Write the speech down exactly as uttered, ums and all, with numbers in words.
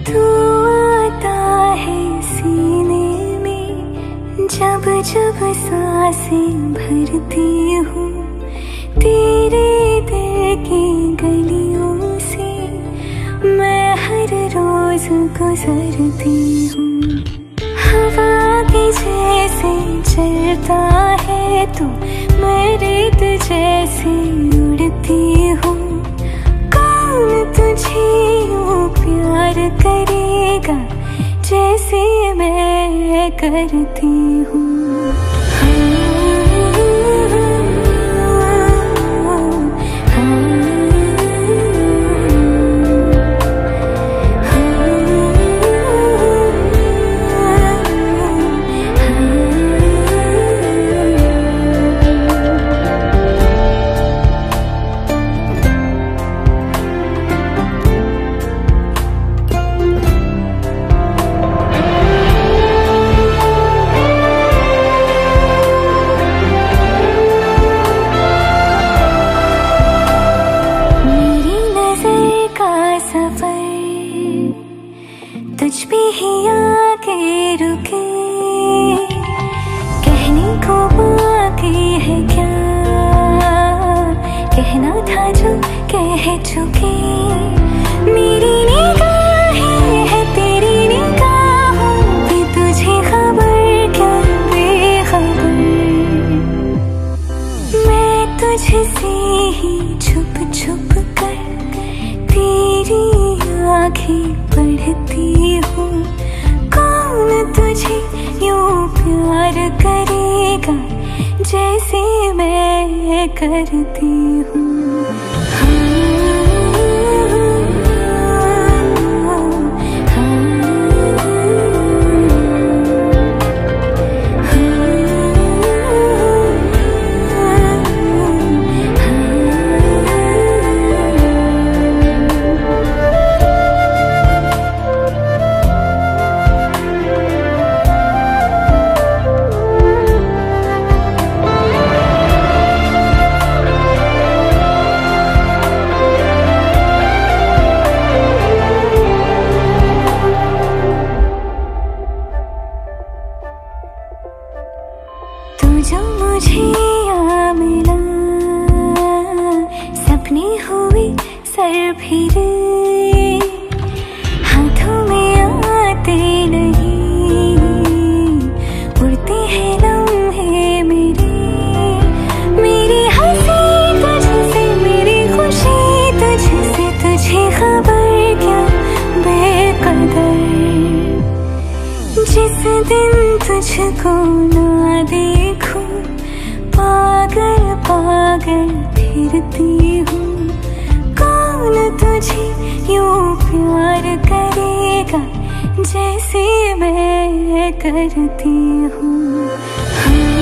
तू आता है सीने में, जब जब सांसें भरती हूँ। तेरे दिल की गलियों से मैं हर रोज गुजरती हूँ। हवा के जैसे चलता है तू, मैं रेत जैसे उड़ती हूँ। कौन तुझे यूं प्यार करेगा जैसे मैं करती हूँ। तुझ पे ही आके रुके, कहने को बाकी है क्या, कहना था जो कह चुके। मेरी निगाहें है तेरी निगाहों पे, तुझे खबर क्या बेखबर। मैं तुझसे ही छुप छुप कर तेरी आँखें पढ़ती हूँ। कौन तुझे यूं प्यार करेगा जैसे मैं करती हूँ। जो मुझे यहाँ मिला, सपने हुए सर फिरे, हाथों में आते नहीं, उड़ते हैं लम्हे मेरे। मेरी हंसी तुझसे, मेरी खुशी तुझसे, तुझे खबर क्या बेकदर। जिस दिन तुझको ना देखूं, पागल पागल फिरती हूँ। कौन तुझे यूं प्यार करेगा जैसे मैं करती हूँ।